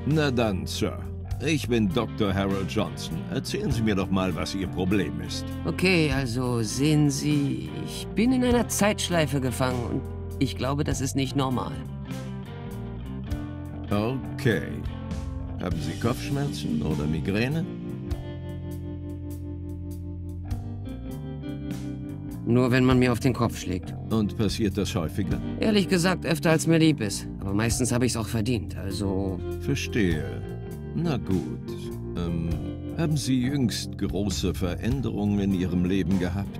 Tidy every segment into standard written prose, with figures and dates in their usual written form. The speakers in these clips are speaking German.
Na dann, Sir. Ich bin Dr. Harold Johnson. Erzählen Sie mir doch mal, was Ihr Problem ist. Okay, also sehen Sie, ich bin in einer Zeitschleife gefangen und ich glaube, das ist nicht normal. Okay. Haben Sie Kopfschmerzen oder Migräne? Nur wenn man mir auf den Kopf schlägt. Und passiert das häufiger? Ehrlich gesagt, öfter als mir lieb ist. Aber meistens habe ich es auch verdient, also... Verstehe. Na gut. Haben Sie jüngst große Veränderungen in Ihrem Leben gehabt?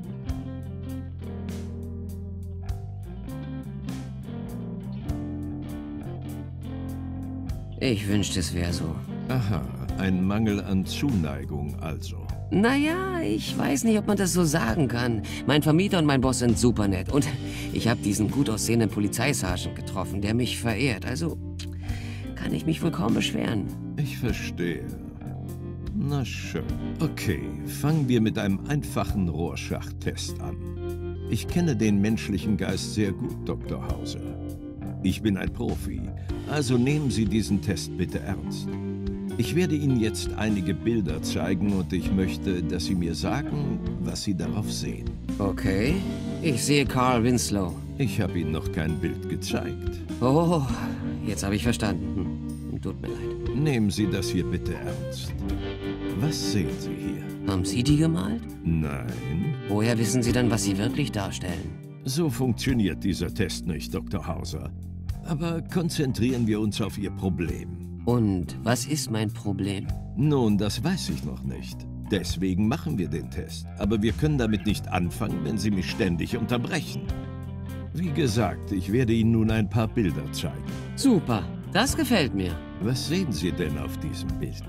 Ich wünschte, es wäre so. Aha, ein Mangel an Zuneigung also. Naja, ich weiß nicht, ob man das so sagen kann. Mein Vermieter und mein Boss sind super nett. Und ich habe diesen gut aussehenden Polizeisergeant getroffen, der mich verehrt. Also kann ich mich wohl kaum beschweren. Ich verstehe. Na schön. Okay, fangen wir mit einem einfachen Rorschach-Test an. Ich kenne den menschlichen Geist sehr gut, Dr. Hauser. Ich bin ein Profi, also nehmen Sie diesen Test bitte ernst. Ich werde Ihnen jetzt einige Bilder zeigen und ich möchte, dass Sie mir sagen, was Sie darauf sehen. Okay, ich sehe Carl Winslow. Ich habe Ihnen noch kein Bild gezeigt. Oh, jetzt habe ich verstanden. Tut mir leid. Nehmen Sie das hier bitte ernst. Was sehen Sie hier? Haben Sie die gemalt? Nein. Woher wissen Sie dann, was Sie wirklich darstellen? So funktioniert dieser Test nicht, Dr. Hauser. Aber konzentrieren wir uns auf Ihr Problem. Und was ist mein Problem? Nun, das weiß ich noch nicht. Deswegen machen wir den Test. Aber wir können damit nicht anfangen, wenn Sie mich ständig unterbrechen. Wie gesagt, ich werde Ihnen nun ein paar Bilder zeigen. Super, das gefällt mir. Was sehen Sie denn auf diesem Bild?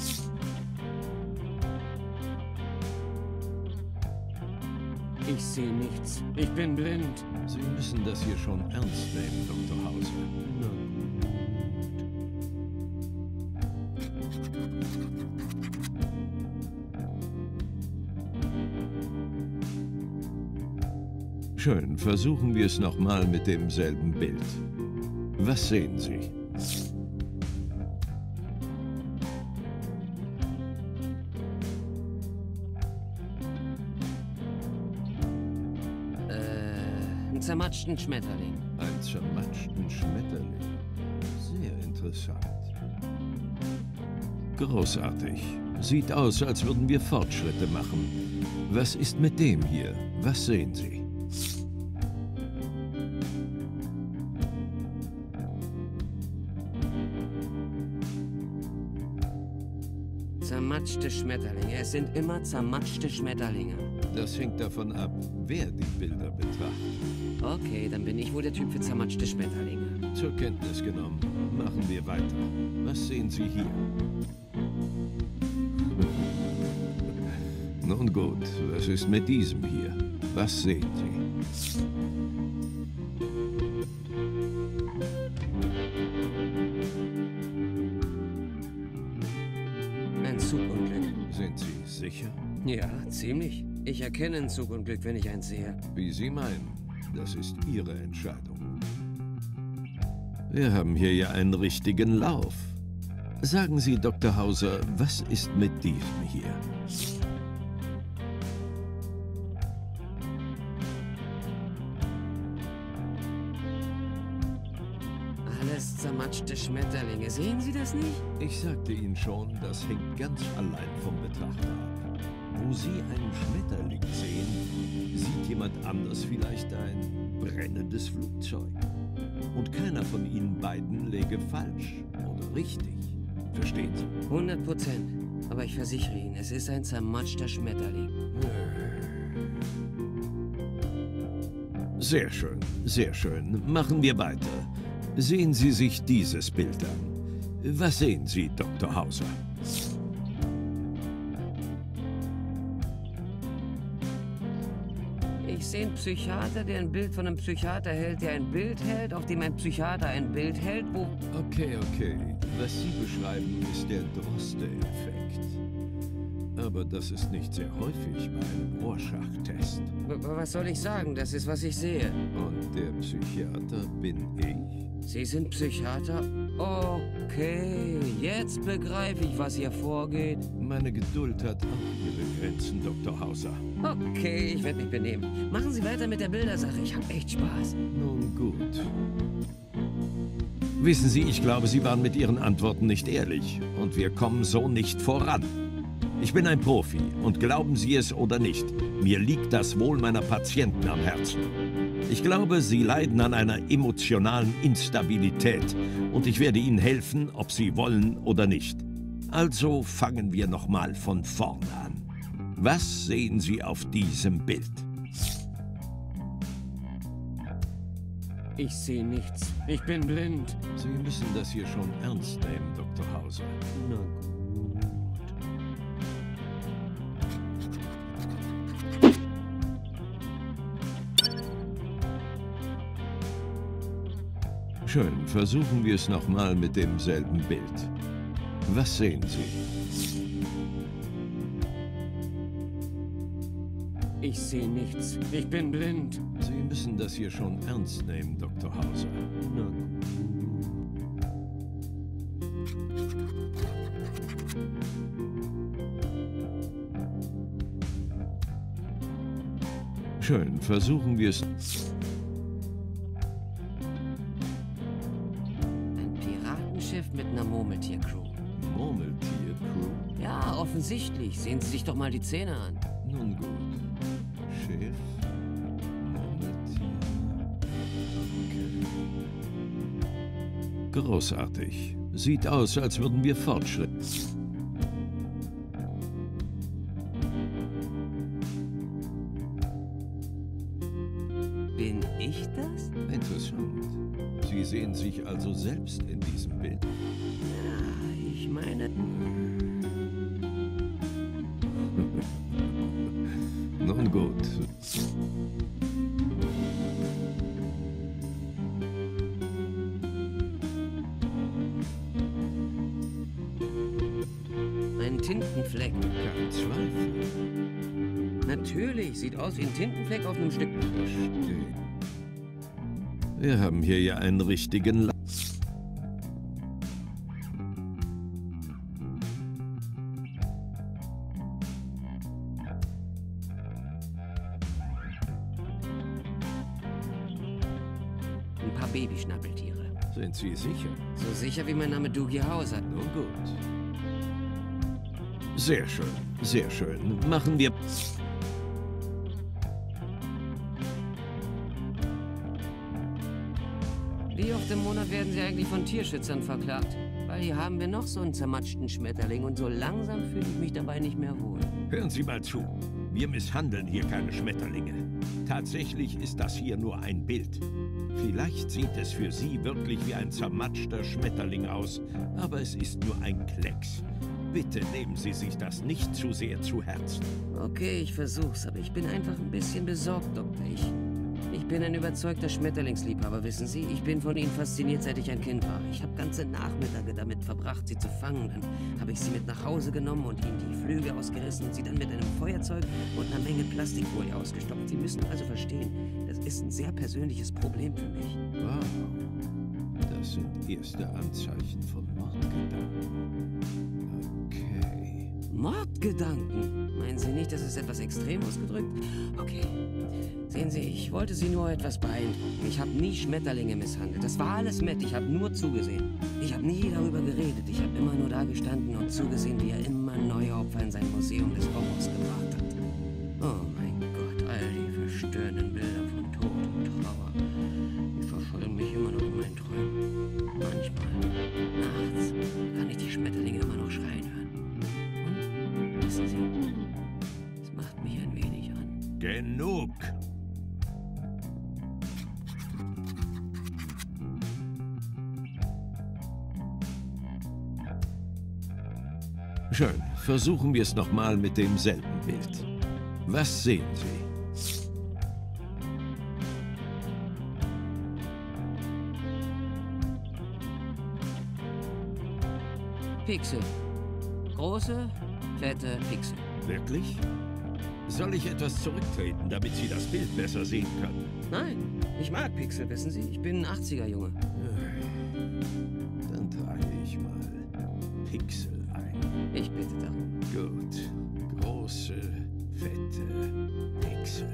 Ich sehe nichts. Ich bin blind. Sie müssen das hier schon ernst nehmen, Dr. Hauser. Schön, versuchen wir es nochmal mit demselben Bild. Was sehen Sie? Einen zermatschten Schmetterling. Einen zermatschten Schmetterling. Sehr interessant. Großartig. Sieht aus, als würden wir Fortschritte machen. Was ist mit dem hier? Was sehen Sie? Zermatschte Schmetterlinge. Es sind immer zermatschte Schmetterlinge. Das hängt davon ab, wer die Bilder betrachtet. Okay, dann bin ich wohl der Typ für zermatschte Schmetterlinge. Zur Kenntnis genommen. Machen wir weiter. Was sehen Sie hier? Nun gut, was ist mit diesem hier? Was sehen Sie? Ein Zugunglück. Sind Sie sicher? Ja, ziemlich. Ich erkenne ein Zugunglück, wenn ich eins sehe. Wie Sie meinen. Das ist Ihre Entscheidung. Wir haben hier ja einen richtigen Lauf. Sagen Sie, Dr. Hauser, was ist mit diesem hier? Alles zermatschte Schmetterlinge. Sehen Sie das nicht? Ich sagte Ihnen schon, das hängt ganz allein vom Betrachter ab. Wo Sie einen Schmetterling sehen, sieht jemand anders vielleicht ein brennendes Flugzeug. Und keiner von Ihnen beiden läge falsch oder richtig. Verstehen Sie? 100%. Aber ich versichere Ihnen, es ist ein zermatschter Schmetterling. Sehr schön, sehr schön. Machen wir weiter. Sehen Sie sich dieses Bild an. Was sehen Sie, Dr. Hauser? Ich sehe einen Psychiater, der ein Bild von einem Psychiater hält, der ein Bild hält, auf dem ein Psychiater ein Bild hält, wo... Okay. Was Sie beschreiben, ist der Droste-Effekt. Aber das ist nicht sehr häufig bei einem Rorschach-Test. Was soll ich sagen? Das ist, was ich sehe. Und der Psychiater bin ich. Sie sind Psychiater? Okay, jetzt begreife ich, was hier vorgeht. Meine Geduld hat auch ihre Grenzen, Dr. Hauser. Okay, ich werde mich benehmen. Machen Sie weiter mit der Bildersache. Ich habe echt Spaß. Nun gut. Wissen Sie, ich glaube, Sie waren mit Ihren Antworten nicht ehrlich. Und wir kommen so nicht voran. Ich bin ein Profi und glauben Sie es oder nicht, mir liegt das Wohl meiner Patienten am Herzen. Ich glaube, Sie leiden an einer emotionalen Instabilität und ich werde Ihnen helfen, ob Sie wollen oder nicht. Also fangen wir nochmal von vorne an. Was sehen Sie auf diesem Bild? Ich sehe nichts. Ich bin blind. Sie müssen das hier schon ernst nehmen, Dr. Hauser. Na gut. Schön, versuchen wir es nochmal mit demselben Bild. Was sehen Sie? Ich sehe nichts. Ich bin blind. Sie müssen das hier schon ernst nehmen, Dr. Hauser. Na gut. Schön, versuchen wir es. Ein Piratenschiff mit einer Murmeltier-Crew. Murmeltier-Crew? Ja, offensichtlich. Sehen Sie sich doch mal die Zähne an. Nun gut. Schiff, Murmeltier. Okay. Großartig. Sieht aus, als würden wir Fortschritt. Bin ich das? Interessant. Sie sehen sich also selbst in diesem Bild. Ja, ich meine... Nun gut. Ein Tintenfleck. Kein Zweifel. Natürlich, sieht aus wie ein Tintenfleck auf einem Stück... Verstehe. Wir haben hier ja einen richtigen Ein paar Babyschnappeltiere. Sind Sie sicher? So sicher wie mein Name Doogie Hauser. Nun gut. Sehr schön, sehr schön. Machen wir... Wie oft im Monat werden Sie eigentlich von Tierschützern verklagt? Weil hier haben wir noch so einen zermatschten Schmetterling und so langsam fühle ich mich dabei nicht mehr wohl. Hören Sie mal zu. Wir misshandeln hier keine Schmetterlinge. Tatsächlich ist das hier nur ein Bild. Vielleicht sieht es für Sie wirklich wie ein zermatschter Schmetterling aus, aber es ist nur ein Klecks. Bitte nehmen Sie sich das nicht zu sehr zu Herzen. Okay, ich versuch's, aber ich bin einfach ein bisschen besorgt, Doktor. Ich bin ein überzeugter Schmetterlingsliebhaber, wissen Sie? Ich bin von Ihnen fasziniert, seit ich ein Kind war. Ich habe ganze Nachmittage damit verbracht, sie zu fangen. Dann habe ich sie mit nach Hause genommen und ihnen die Flügel ausgerissen und sie dann mit einem Feuerzeug und einer Menge Plastikfolie ausgestopft. Sie müssen also verstehen, das ist ein sehr persönliches Problem für mich. Wow, das sind erste Anzeichen von Mordgedanken. Okay. Mordgedanken? Meinen Sie nicht, das ist etwas extrem ausgedrückt? Okay. Sehen Sie, ich wollte Sie nur etwas beeindrucken. Ich habe nie Schmetterlinge misshandelt. Das war alles nett. Ich habe nur zugesehen. Ich habe nie darüber geredet. Ich habe immer nur da gestanden und zugesehen, wie er immer neue Opfer in sein Museum des Horrors gebracht hat. Oh mein Gott, all die verstörenden Bilder von Tod und Trauer. Die verfolgen mich immer noch in meinen Träumen. Manchmal, nachts, kann ich die Schmetterlinge immer noch schreien hören. Und, wissen Sie, es macht mich ein wenig an. Genug! Schön. Versuchen wir es nochmal mit demselben Bild. Was sehen Sie? Pixel. Große, fette Pixel. Wirklich? Soll ich etwas zurücktreten, damit Sie das Bild besser sehen können? Nein, ich mag Pixel, wissen Sie. Ich bin ein 80er-Junge. Dann trage ich mal Pixel ein. Ich bitte darum. Gut. Große, fette Pixel.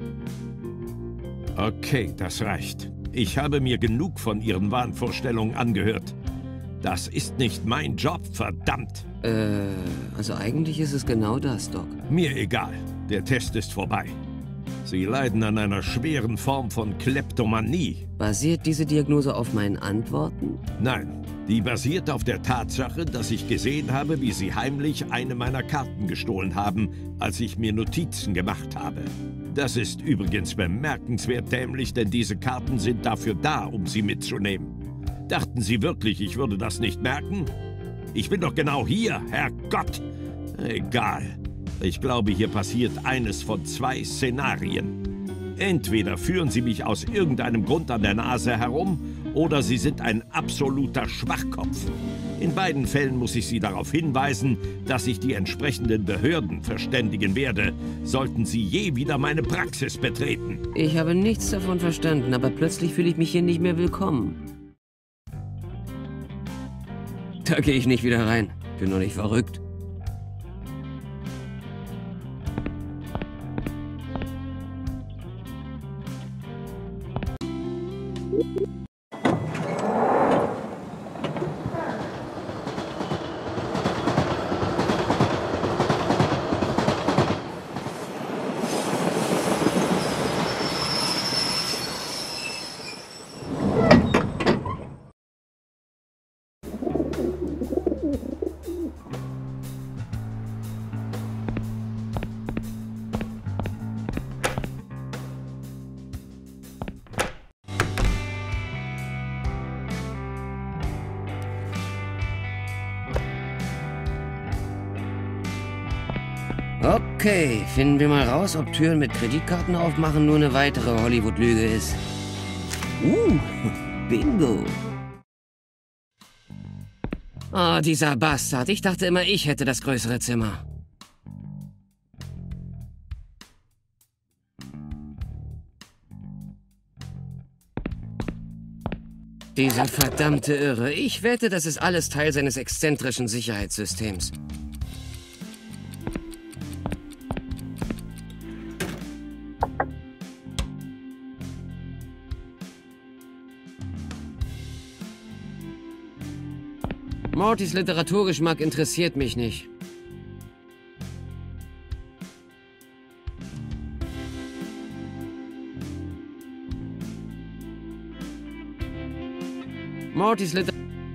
Okay, das reicht. Ich habe mir genug von Ihren Wahnvorstellungen angehört. Das ist nicht mein Job, verdammt! Also eigentlich ist es genau das, Doc. Mir egal. Der Test ist vorbei. Sie leiden an einer schweren Form von Kleptomanie. Basiert diese Diagnose auf meinen Antworten? Nein, die basiert auf der Tatsache, dass ich gesehen habe, wie Sie heimlich eine meiner Karten gestohlen haben, als ich mir Notizen gemacht habe. Das ist übrigens bemerkenswert dämlich, denn diese Karten sind dafür da, um sie mitzunehmen. Dachten Sie wirklich, ich würde das nicht merken? Ich bin doch genau hier, Herrgott! Egal. Ich glaube, hier passiert eines von zwei Szenarien. Entweder führen Sie mich aus irgendeinem Grund an der Nase herum, oder Sie sind ein absoluter Schwachkopf. In beiden Fällen muss ich Sie darauf hinweisen, dass ich die entsprechenden Behörden verständigen werde, sollten Sie je wieder meine Praxis betreten. Ich habe nichts davon verstanden, aber plötzlich fühle ich mich hier nicht mehr willkommen. Da gehe ich nicht wieder rein. Bin doch nicht verrückt. Okay, finden wir mal raus, ob Türen mit Kreditkarten aufmachen nur eine weitere Hollywood-Lüge ist. Bingo. Oh, dieser Bastard. Ich dachte immer, ich hätte das größere Zimmer. Dieser verdammte Irre. Ich wette, das ist alles Teil seines exzentrischen Sicherheitssystems. Mortys Literaturgeschmack interessiert mich nicht. Mortys Literaturgeschmack...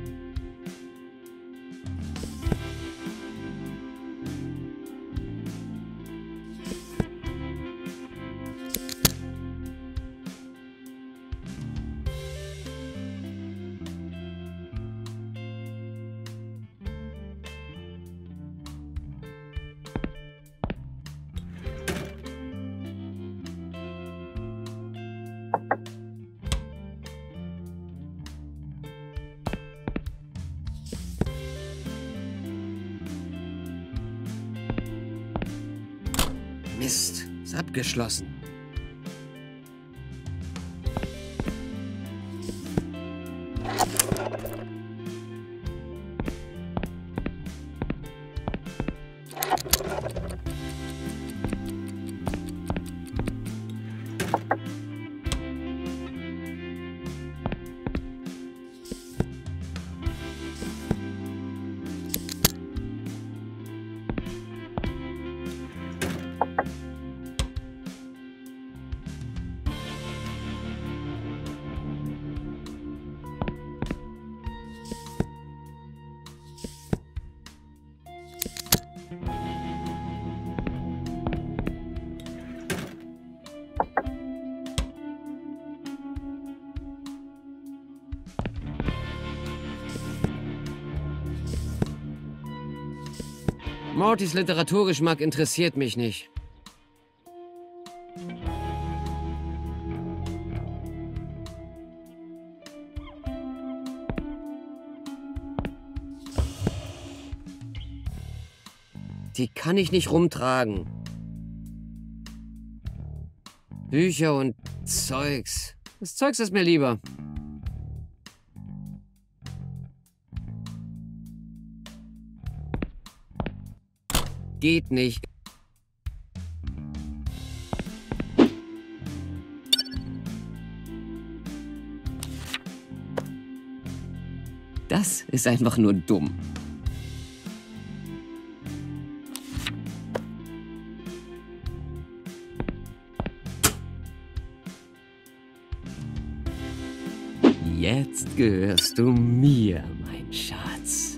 Mist, ist abgeschlossen. Mortys Literaturgeschmack interessiert mich nicht. Die kann ich nicht rumtragen. Bücher und Zeugs. Das Zeugs ist mir lieber. Geht nicht. Das ist einfach nur dumm. Jetzt gehörst du mir, mein Schatz.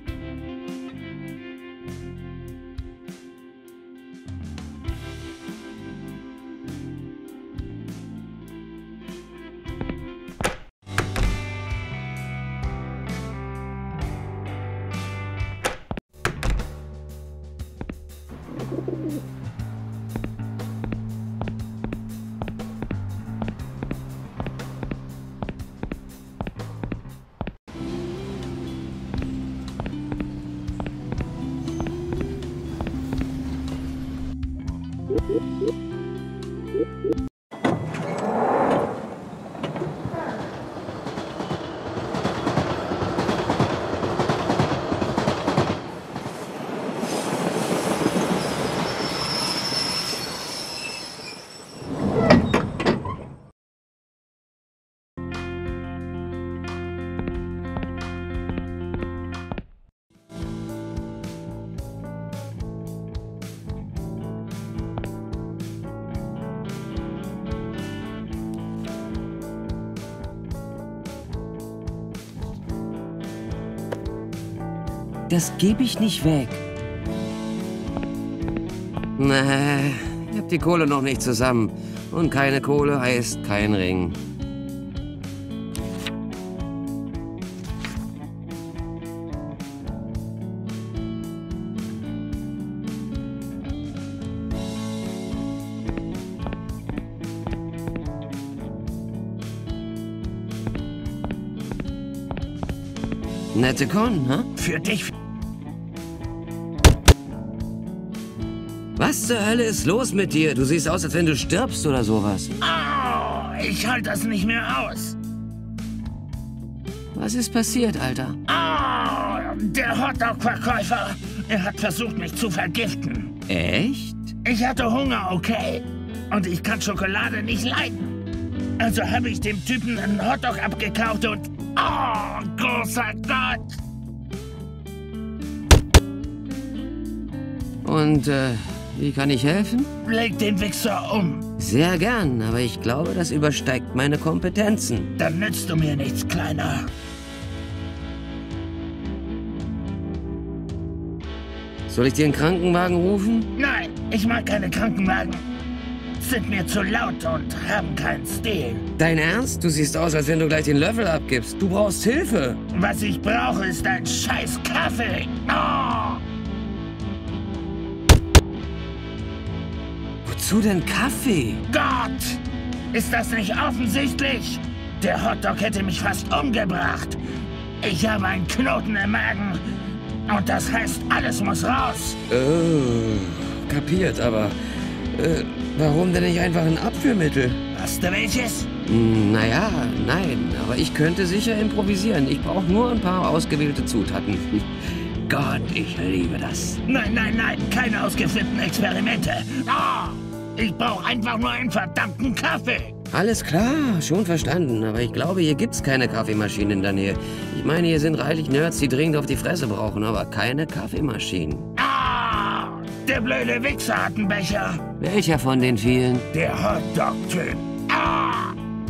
Das gebe ich nicht weg. Nee, ich hab die Kohle noch nicht zusammen. Und keine Kohle heißt kein Ring. Nette Con, ha? Für dich. Was zur Hölle ist los mit dir? Du siehst aus, als wenn du stirbst oder sowas. Oh, ich halte das nicht mehr aus. Was ist passiert, Alter? Oh, der Hotdog-Verkäufer. Er hat versucht, mich zu vergiften. Echt? Ich hatte Hunger, okay? Und ich kann Schokolade nicht leiden. Also habe ich dem Typen einen Hotdog abgekauft und... Oh, großer Gott! Und, wie kann ich helfen? Leg den Wichser um. Sehr gern, aber ich glaube, das übersteigt meine Kompetenzen. Dann nützt du mir nichts, Kleiner. Soll ich dir einen Krankenwagen rufen? Nein, ich mag keine Krankenwagen. Sind mir zu laut und haben keinen Stil. Dein Ernst? Du siehst aus, als wenn du gleich den Löffel abgibst. Du brauchst Hilfe. Was ich brauche, ist ein scheiß Kaffee. Oh! Wozu denn Kaffee? Gott! Ist das nicht offensichtlich? Der Hotdog hätte mich fast umgebracht. Ich habe einen Knoten im Magen. Und das heißt, alles muss raus. Oh, kapiert, aber... warum denn nicht einfach ein Abführmittel? Hast du welches? Naja, nein, aber ich könnte sicher improvisieren. Ich brauche nur ein paar ausgewählte Zutaten. Gott, ich liebe das. Nein, nein, nein, keine ausgeflippten Experimente. Oh, ich brauche einfach nur einen verdammten Kaffee. Alles klar, schon verstanden. Aber ich glaube, hier gibt's keine Kaffeemaschinen in der Nähe. Ich meine, hier sind reichlich Nerds, die dringend auf die Fresse brauchen, aber keine Kaffeemaschinen. Ah, der blöde Wichser hat einen Becher. Welcher von den vielen? Der Hotdog-Typ. Ah!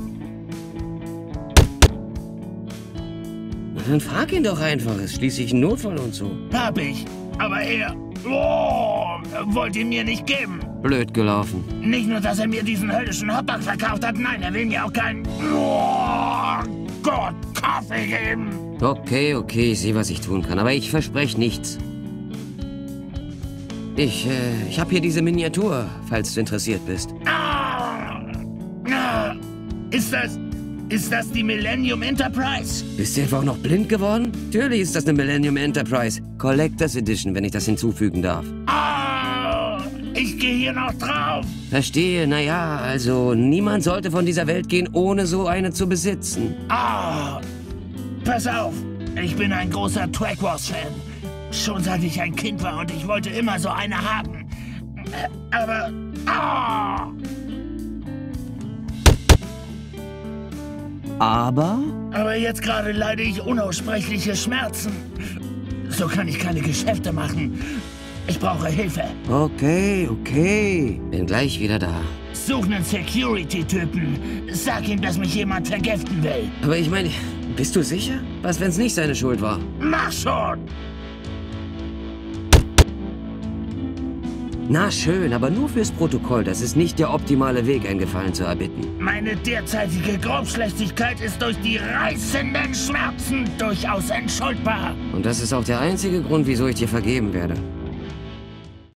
Na, dann frag ihn doch einfach. Es ist schließlich ein Notfall und so. Hab ich. Aber er... Oh, wollte ihn mir nicht geben. Blöd gelaufen. Nicht nur, dass er mir diesen höllischen Hotdog verkauft hat, nein, er will mir auch keinen... Oh, Gott, Kaffee geben. Okay, ich sehe, was ich tun kann, aber ich verspreche nichts. Ich habe hier diese Miniatur, falls du interessiert bist. Ah, ah, ist das die Millennium Enterprise? Bist du einfach noch blind geworden? Natürlich ist das eine Millennium Enterprise. Collectors Edition, wenn ich das hinzufügen darf. Ah, Ich gehe hier noch drauf. Verstehe, naja, also niemand sollte von dieser Welt gehen, ohne so eine zu besitzen. Ah, pass auf. Ich bin ein großer Track Wars-Fan. Schon seit ich ein Kind war und ich wollte immer so eine haben. Aber... Ah! Aber jetzt gerade leide ich unaussprechliche Schmerzen. So kann ich keine Geschäfte machen. Ich brauche Hilfe. Okay. Bin gleich wieder da. Such einen Security-Typen. Sag ihm, dass mich jemand vergiften will. Aber ich meine, bist du sicher? Was, wenn's nicht seine Schuld war? Mach schon! Na schön, aber nur fürs Protokoll. Das ist nicht der optimale Weg, einen Gefallen zu erbitten. Meine derzeitige Grobschlächtigkeit ist durch die reißenden Schmerzen durchaus entschuldbar. Und das ist auch der einzige Grund, wieso ich dir vergeben werde.